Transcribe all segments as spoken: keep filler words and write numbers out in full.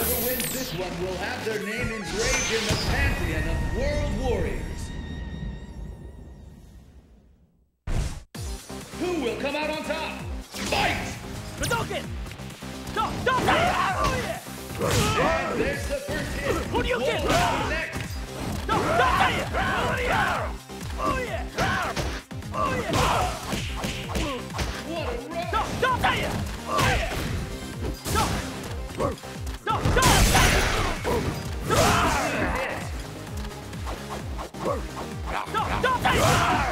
Whoever wins this one will have their name engraved in the pantheon of world warriors. Who will come out on top? Fight! Hadouken! Don't, don't die! Oh, yeah! And there's the first hit. Who do you get? Next. Don't, don't die! Oh, yeah! Oh, yeah! Oh, yeah! What a run! Don't, don't die! Oh, yeah! Don't! Don't, don't die! Don't, don't die!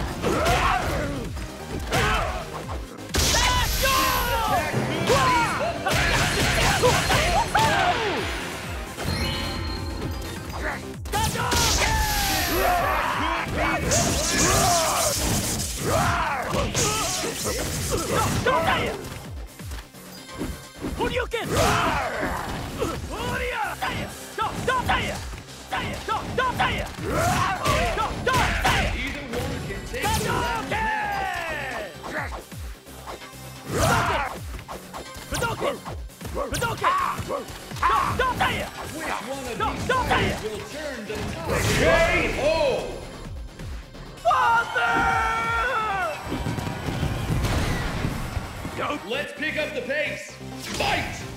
Don't die! Who do you get? Who do you die? Don't, don't die! Don't, don't die! Don't, don't die! Either one can take the last match. Hadouken! Hadouken! Don't, don't die! Which one of Don't, these don't die! fighters will turn the tide? K O! Father! Let's pick up the pace. Fight!